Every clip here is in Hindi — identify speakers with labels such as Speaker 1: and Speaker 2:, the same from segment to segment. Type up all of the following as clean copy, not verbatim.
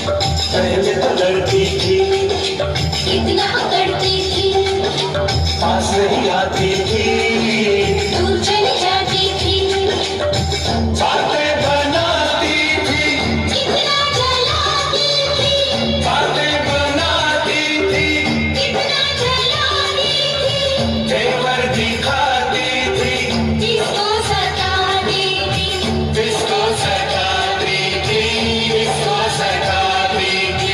Speaker 1: पहले तो लड़ती थी,
Speaker 2: कितना करती थी,
Speaker 1: पास नहीं आती थी,
Speaker 2: दूर चली जाती थी,
Speaker 1: बातें बनाती थी,
Speaker 2: कितना जलाती थी,
Speaker 1: बातें बनाती थी,
Speaker 2: कितना जलाती थी,
Speaker 1: तेवर दिखाती थी,
Speaker 2: जिसको सताती थी,
Speaker 1: जिसको सताती थी, जिसको सताती थी।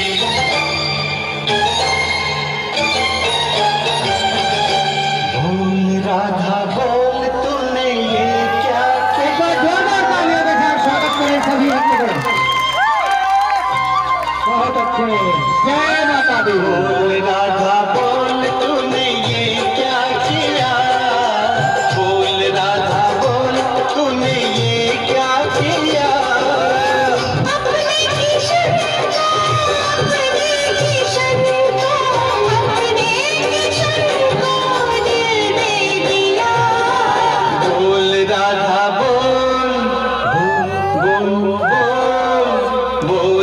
Speaker 1: बोल राधा बोल तूने ये क्या किया?
Speaker 3: जोरदार तालियों के साथ स्वागत करें सभी बच्चों को। बहुत अच्छे, जय माता दी।
Speaker 1: बोल राधा बोल तूने ये क्या किया? बोल राधा बोल तूने ये क्या किया?
Speaker 2: अपने किशन को, अपने किशन को, अपने किशन को दिल दे दिया।
Speaker 1: बोल राधा बोल बोल बोल बोल